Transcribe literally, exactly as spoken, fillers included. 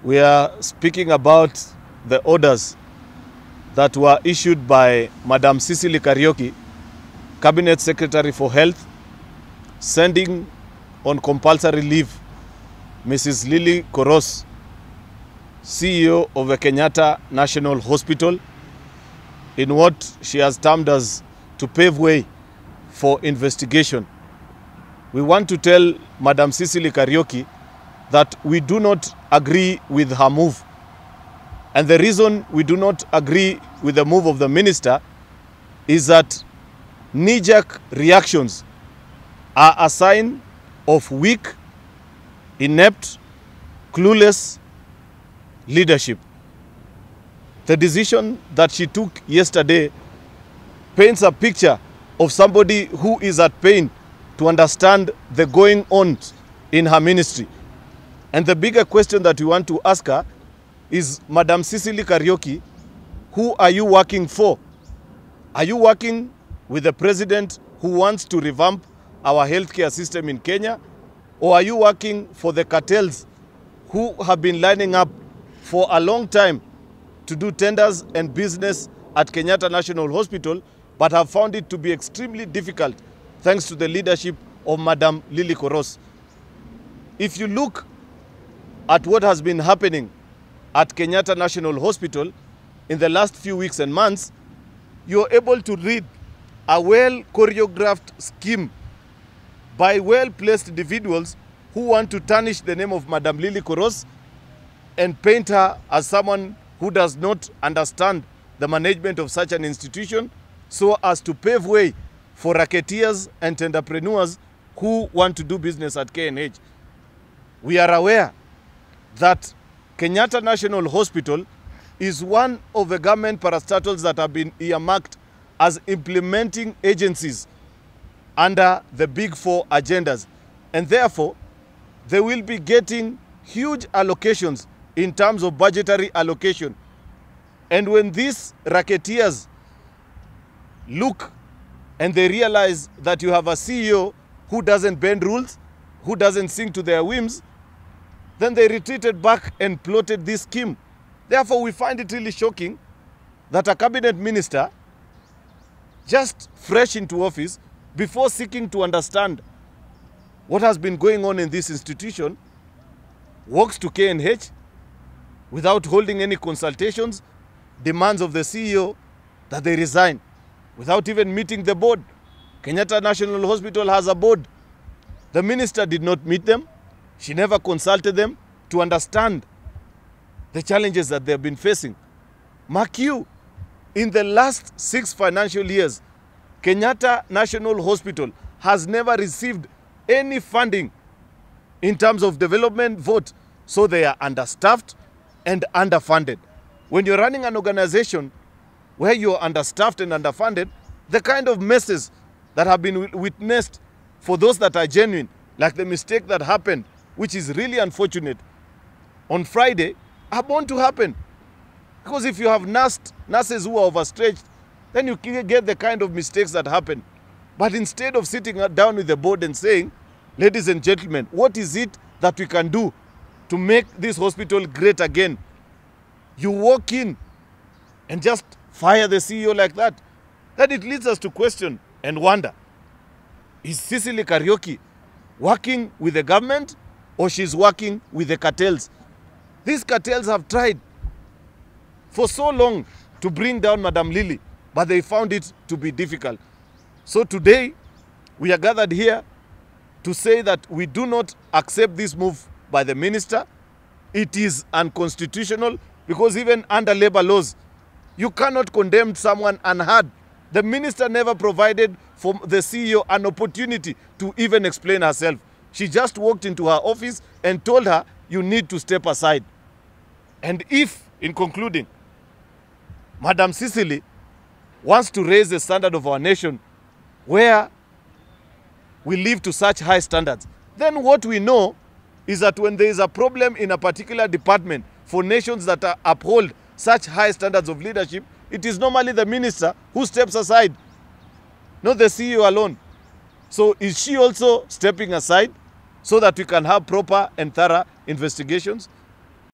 We are speaking about the orders that were issued by Madam Cecily Kariuki, Cabinet Secretary for Health, sending on compulsory leave Missus Lily Koros, C E O of the Kenyatta National Hospital, in what she has termed as to pave way for investigation. We want to tell Madam Cecily Kariuki that we do not agree with her move. And the reason we do not agree with the move of the minister is that knee-jerk reactions are a sign of weak, inept, clueless leadership. The decision that she took yesterday paints a picture of somebody who is at pain to understand the going on in her ministry. And the bigger question that we want to ask her is, Madam Cecily Kariuki, who are you working for? Are you working with the president who wants to revamp our healthcare system in Kenya? Or are you working for the cartels who have been lining up for a long time to do tenders and business at Kenyatta National Hospital, but have found it to be extremely difficult thanks to the leadership of Madam Lily Koros? If you look at what has been happening at Kenyatta National Hospital in the last few weeks and months, you're able to read a well-choreographed scheme by well-placed individuals who want to tarnish the name of Madam Lily Koros and paint her as someone who does not understand the management of such an institution, so as to pave way for racketeers and entrepreneurs who want to do business at K N H. We are aware that Kenyatta National Hospital is one of the government parastatals that have been earmarked as implementing agencies under the Big Four agendas. And therefore, they will be getting huge allocations in terms of budgetary allocation. And when these racketeers look and they realize that you have a C E O who doesn't bend rules, who doesn't sing to their whims, then they retreated back and plotted this scheme. Therefore, we find it really shocking that a cabinet minister, just fresh into office, before seeking to understand what has been going on in this institution, walks to K N H without holding any consultations, demands of the C E O that they resign, without even meeting the board. Kenyatta National Hospital has a board. The minister did not meet them. She never consulted them to understand the challenges that they have been facing. Mark you, in the last six financial years, Kenyatta National Hospital has never received any funding in terms of development vote, so they are understaffed and underfunded. When you're running an organization where you're understaffed and underfunded, the kind of messes that have been witnessed for those that are genuine, like the mistake that happened, which is really unfortunate, on Friday, are bound to happen. Because if you have nursed, nurses who are overstretched, then you get the kind of mistakes that happen. But instead of sitting down with the board and saying, ladies and gentlemen, what is it that we can do to make this hospital great again? You walk in and just fire the C E O like that. Then it leads us to question and wonder, is Cecily Kariuki working with the government, or she's working with the cartels? These cartels have tried for so long to bring down Madam Lily, but they found it to be difficult. So today, we are gathered here to say that we do not accept this move by the minister. It is unconstitutional, because even under labor laws, you cannot condemn someone unheard. The minister never provided for the C E O an opportunity to even explain herself. She just walked into her office and told her, you need to step aside. And if, in concluding, Madam Cecily wants to raise the standard of our nation, where we live to such high standards, then what we know is that when there is a problem in a particular department for nations that are uphold such high standards of leadership, it is normally the minister who steps aside, not the C E O alone. So is she also stepping aside so that we can have proper and thorough investigations?